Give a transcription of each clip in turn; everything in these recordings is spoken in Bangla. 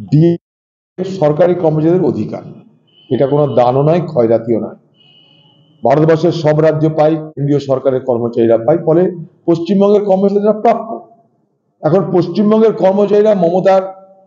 ডিএ সরকারি কর্মচারীদের অধিকার, এটা কোনো দানও নয়, ক্ষয়রাতিও নয়। ভারতবর্ষের সব রাজ্য পায়, কেন্দ্রীয় সরকারের কর্মচারীরা পায়, ফলে পশ্চিমবঙ্গের কর্মচারীরা প্রাপ্য। এখন পশ্চিমবঙ্গের কর্মচারীরা মমতার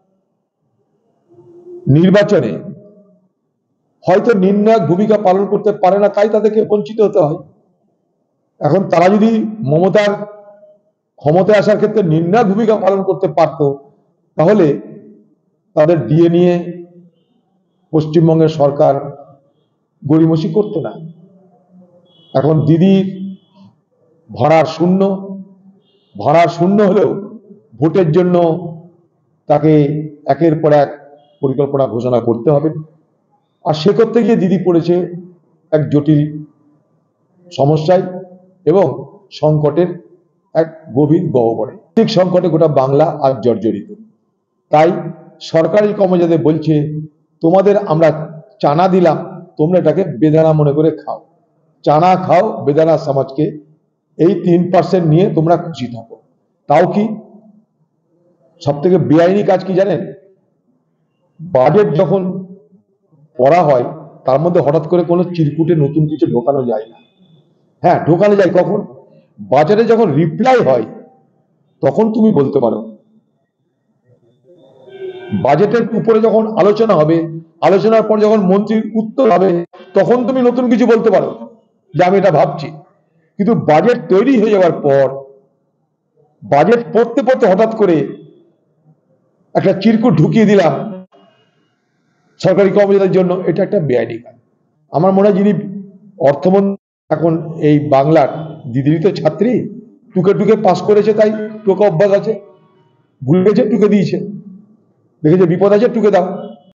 নির্বাচনে হয়তো নির্ণায়ক ভূমিকা পালন করতে পারে না, তাই তাদেরকে বঞ্চিত হতে হয়। এখন তারা যদি মমতার ক্ষমতায় আসার ক্ষেত্রে নির্ণায়ক ভূমিকা পালন করতে পারত, তাহলে তাদের ডিএ নিয়ে পশ্চিমবঙ্গের সরকার গড়িমসি করতো না। এখন দিদির ভাড়ার শূন্য হলেও ভোটের জন্য তাকে একের পর এক পরিকল্পনা ঘোষণা করতে হবে। আর সে করতে গিয়ে দিদি পড়েছে এক জটিল সমস্যায় এবং সংকটের এক গভীর গহ্বরে। আর্থিক সংকটে গোটা বাংলা আজ জর্জরিত। তাই সরকারি কর্মচারীদের বলছে, তোমাদের আমরা চানা দিলাম, তোমরা এটাকে বেদানা মনে করে খাও। চানা খাও, বেদানা সমাজকে এই 3% নিয়ে তোমরা খুশি থাকো। তাও কি সব থেকে বেআইনি কাজ কি জানেন? বাজেট যখন পড়া হয় তার মধ্যে হঠাৎ করে কোনো চিরকুটে নতুন কিছু ঢোকানো যায় না। হ্যাঁ, ঢোকানো যায় কখন? বাজারে যখন রিপ্লাই হয় তখন তুমি বলতে পারো। বাজেটের উপরে যখন আলোচনা হবে, আলোচনার পর যখন মন্ত্রীর উত্তর হবে, তখন তুমি নতুন কিছু বলতে পারো যে আমি এটা ভাবছি। কিন্তু বাজেট তৈরি হয়ে যাওয়ার পর, বাজেট পড়তে পড়তে হঠাৎ করে একটা চিরকুট ঢুকিয়ে দিলাম সরকারি কর্মচারীদের জন্য, এটা একটা বেআইনি কাজ। আমার মনে হয় যিনি অর্থমন্ত্রী এখন এই বাংলার, দিদিরই তো ছাত্রী, টুকে টুকে পাস করেছে, তাই টোকা অভ্যাস আছে, ভুলে গেছে টুকে দিয়েছে, দেখেছে বিপদ আছে টুকে দাও।